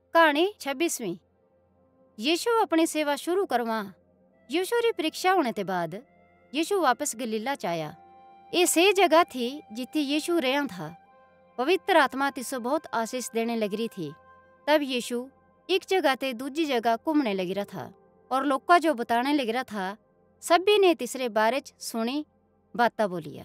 कहानी 26वीं। यीशु अपनी सेवा शुरू करवा। यीशु री परीक्षा होने के बाद यीशु वापस गलीला च आया। ये सही जगह थी जिथे यीशु रहा था। पवित्र आत्मा तिसो बहुत आशीष देने लग रही थी। तब यीशु एक जगह ते दूजी जगह घूमने लग रहा था और लोग जो बताने लग रहा था सभी ने तीसरे बारे च सुनी बाता बोलिया।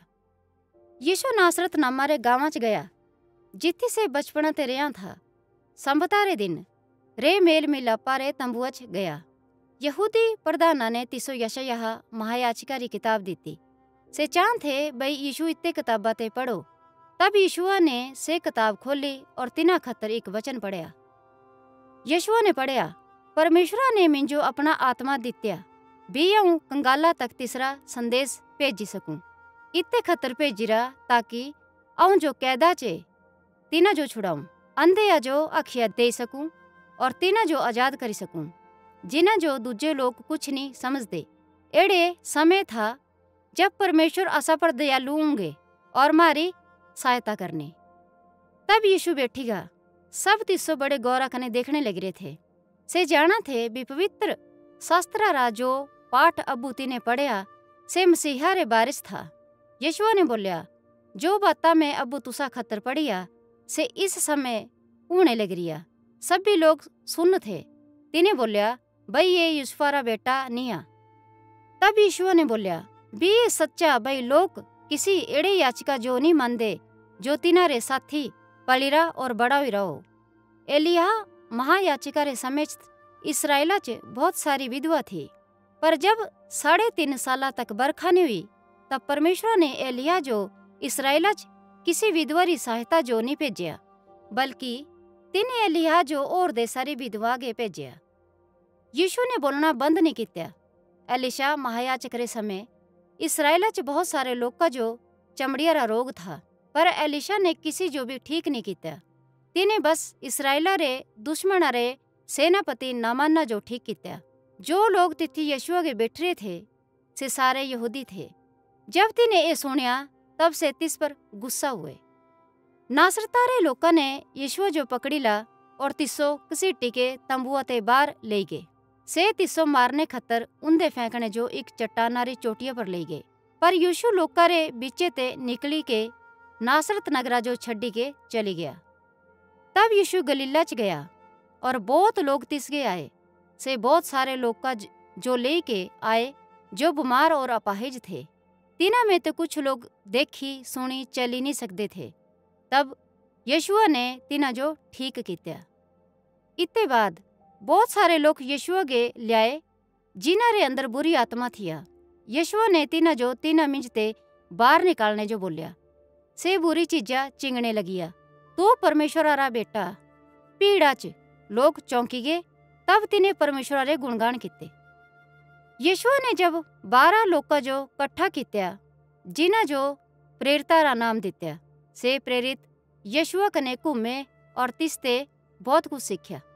यीशु नासरत नामा रे गाँव च गया जिथे से बचपन ते रहा था। संबता रे दिन रे मेल मिलापा रे तंबुआ च गया। यहूदी प्रधाना ने तिसो यशायाह महायाचिका री किताब दी से चाह थे बई यीशु इतने किताबा ते पढ़ो। तब यीशुआ ने से किताब खोली और तिना खतर एक वचन पढ़या। यीशुआ ने पढ़या, परमेश्वरा ने मिंजो अपना आत्मा दित्या भी यूं कंगाला तक तीसरा संदेश भेजी सकूं। इतने खतर भेजीरा ताकि आऊं जो कैदा चे तिना जो छुड़ाऊं, अंधे जो अखिया दे सकूं और तिना जो आजाद करी सकूं, जिन्हें जो दूजे लोग कुछ नहीं समझते। एड़े समय था जब परमेश्वर आशा पर दयालु होंगे और मारी सहायता करने। तब यीशु बैठीगा। सब तिस्सो बड़े गौरा कने देखने लग रहे थे। से जाना थे भी पवित्र शास्त्रा रा जो पाठ अबूती ने पढ़या से मसीहा रे बारिश था। यीशुआ ने बोलिया, जो बाता मैं अबू तुसा खतर पढ़िया से इस समय होने लग रिया। सभी लोग सुन थे। तिने बोलिया, बई ये यूसुफा बेटा निया। तब यीशुआ ने बोलिया, भी ये सच्चा बई लोग किसी एड़े याचिका जो नहीं मानदे जो तिनारे साथी पलिरा और बड़ा ही रहो। एलिया महायाचिका रे समय इसराइला च बहुत सारी विधवा थी, पर जब 3.5 साल तक बरखा नहीं हुई तब परमेश्वर ने एलिया जो इसराइला च किसी विधवा री सहायता जो नहीं भेजिया, बल्कि तिने एलिया जो और दे सारी विधवा आगे भेजिया। यीशु ने बोलना बंद नहीं किया। एलिशा महायाचक रे समय इसराइला च बहुत सारे लोग का जो चमड़िया रा रोग था, पर एलिशा ने किसी जो भी ठीक नहीं किया। तिने बस इसराइला रे दुश्मन रे सेनापति नामान जो ठीक किया। जो लोग तिथि यीशु आगे बैठ रहे थे से सारे यहूदी थे। जब तिने ये सुनिया तब से तिस पर गुस्सा हुए। नासरता रे लोका ने यीशु जो पकड़ीला और तिस्सो घसीटी के तंबुआ ते बाहर ले गए। से तिस्सो मारने खतर उंदे फेंकने जो एक चट्टाना री चोटिया पर ले गए। पर यीशु लोका रे बीचे ते निकली के नासरत नगरा जो छड़ी के चली गया। तब यीशु गलीला च गया और बहुत लोग तिसगे आए। से बहुत सारे लोग का जो ले के आए जो बीमार और अपाहिज थे। तिना में तो कुछ लोग देखी सुनी चली नहीं सकते थे। तब यीशुआ ने तिना जो ठीक किया। इतने बाद बहुत सारे लोग यीशुआ के लियाए जिन्हां रे अंदर बुरी आत्मा थिया। यीशुआ ने तिना जो तिना मिंजते बाहर निकालने जो बोलिया। से बुरी चीजा चिंगने लगिया, तू परमेश्वर रा बेटा। पीड़ा च लोग चौंकी गए। तब तिने परमेश्वर रे गुणगान किते। यीशुआ ने जब 12 लोग का जो कट्ठा किया जिन्हां जो प्रेरिता रा नाम दित्या, से प्रेरित यीशुआ कने घूमे और तिसते बहुत कुछ सीख्या।